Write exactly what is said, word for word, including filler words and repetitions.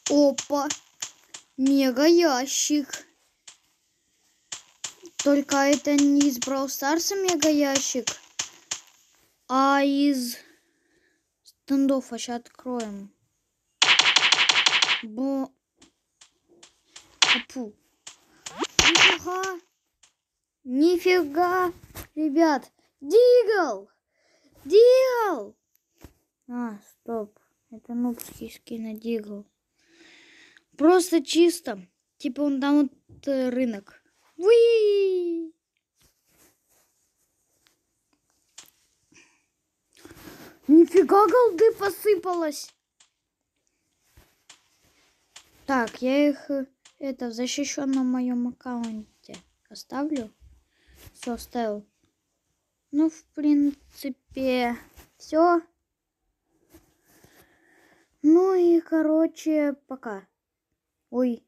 Опа. Мега ящик. Только это не из Brawl Stars мега ящик, а из стендоффа. Сейчас откроем. Бо... Апу. Нифига. Нифига. Ребят. Дигл. Дигл. А, стоп. Это нубский скин на Дигл. Просто чисто. Типа он там вот э, рынок. Уи! Нифига голды посыпалось. Так, я их э, это в защищенном моем аккаунте оставлю. Все, оставил. Ну, в принципе, все. Ну и, короче, пока. Ой.